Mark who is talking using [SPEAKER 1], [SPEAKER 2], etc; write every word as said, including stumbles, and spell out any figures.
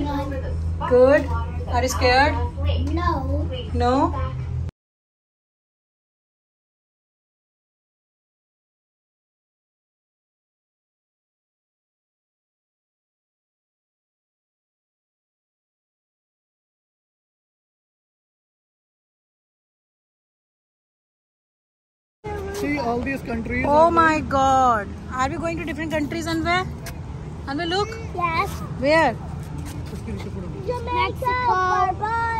[SPEAKER 1] Good. Are you scared?
[SPEAKER 2] No.
[SPEAKER 1] No?
[SPEAKER 3] See all these countries.
[SPEAKER 1] Oh my God. Are we going to different countries and where? And we look?
[SPEAKER 2] Yes.
[SPEAKER 1] Where?
[SPEAKER 2] Mexico.